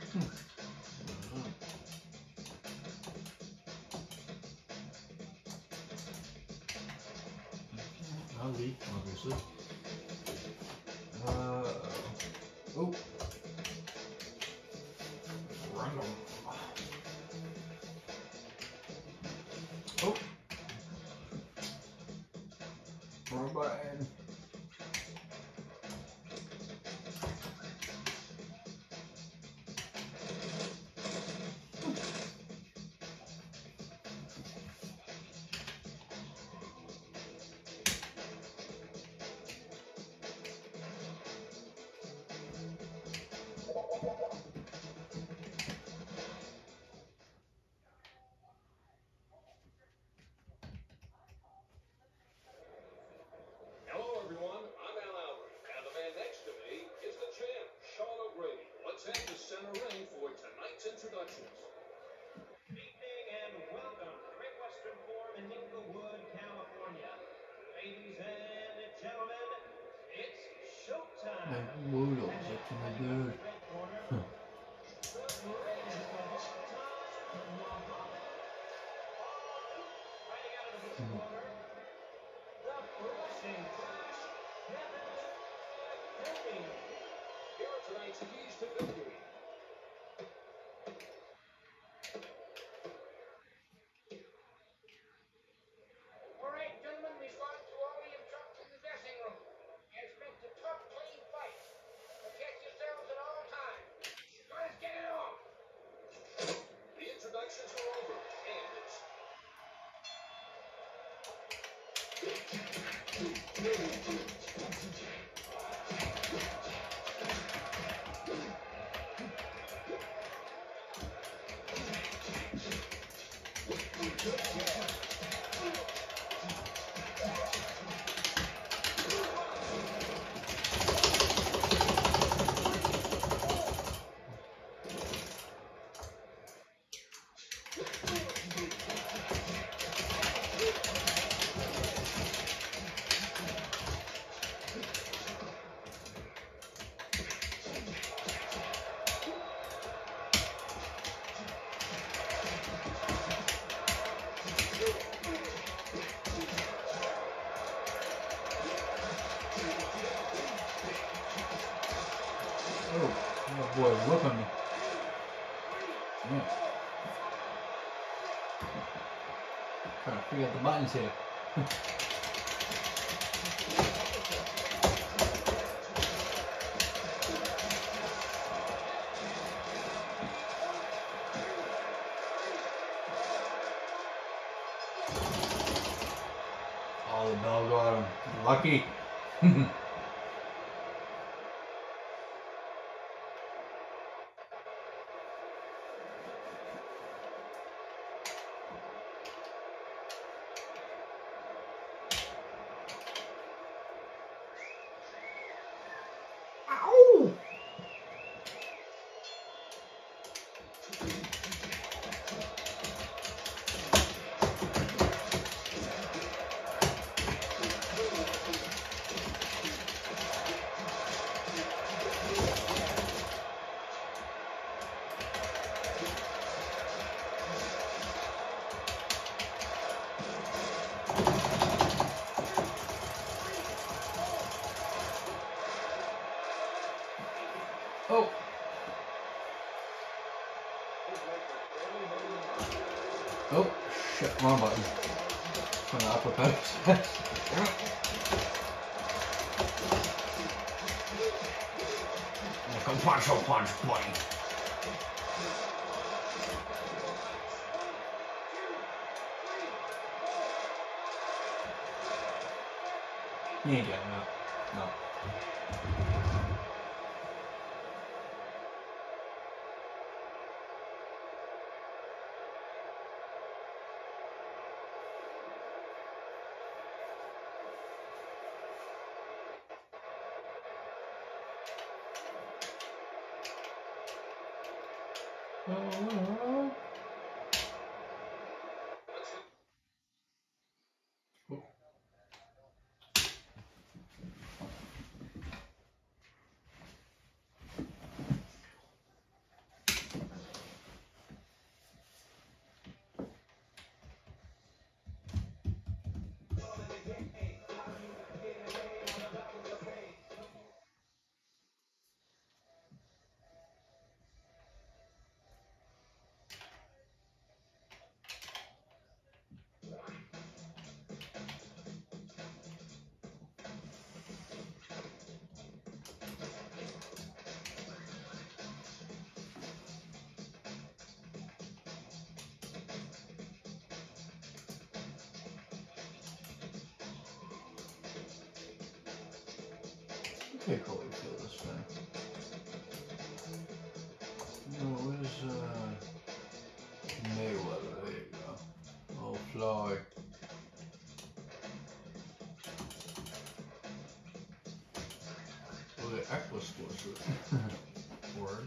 哪里？啊，不是。哦。Random. Oh. Wrong button. Introductions. Good evening and welcome to Great Western Forum in Inglewood, California. Ladies and gentlemen, it's showtime. Like Woodle, such a good. The greatest of all time, Muhammad Ali. Fighting out of the blue corner, the brushing touch, Kevin Kelly. Here are tonight's keys to victory. Introductions are over, and Oh boy, look on me. Yeah. Trying to figure out the buttons here. Oh, the bell got him. Lucky. Ow! Oh! Oh, shit, wrong button. Trying to uppercut. Like a punch, buddy. He ain't getting it. No. Oh. Take Holyfield this thing. No, where's Mayweather? There you go. Oh, Floyd. Well, the Equus was it. Word.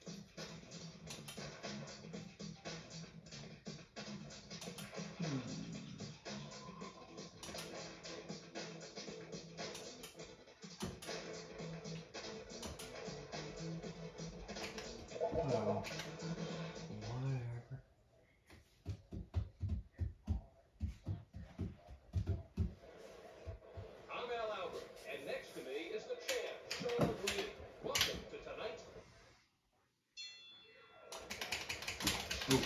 Oh, whatever. I'm Al Albert, and next to me is the champ, Sean McLean. Welcome to tonight's. Ooh.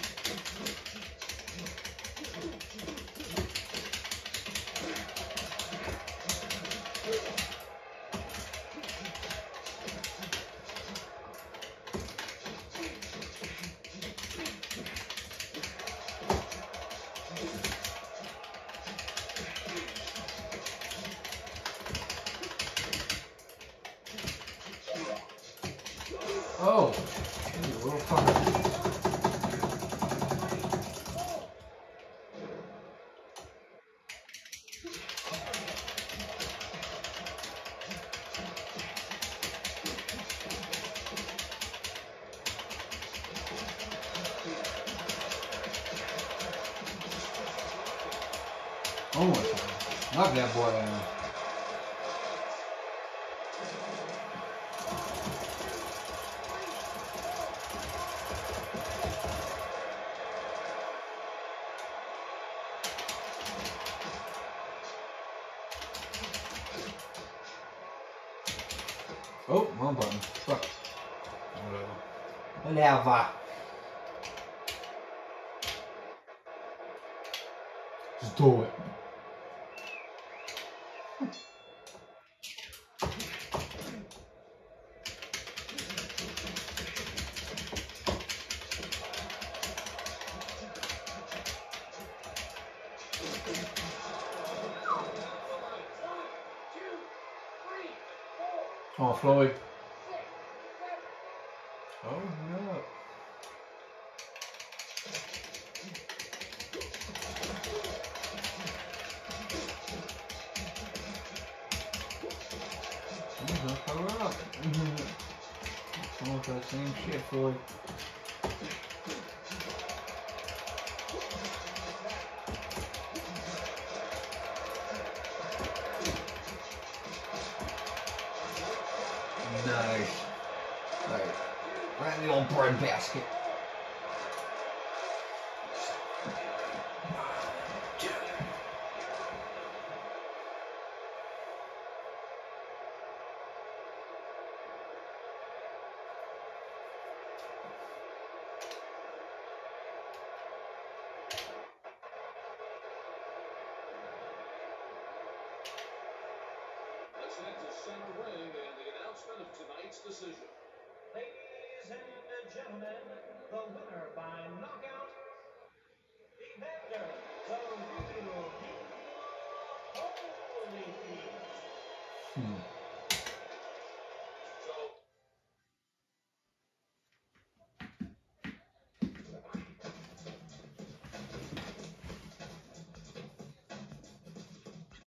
Oh, you little fucker. Oh my God. Knock that boy down. Oh, wrong button. Fuck. Whatever. Whatever. Just do it. Oh, Floyd. Oh, no. Cover up. Almost that same shit, Floyd. Nice. Alright. Right in the old bread basket. Let's head to center ring and the announcement of tonight's decision. Ladies and gentlemen, the winner by knockout, Evander, the real deal, Holyfield.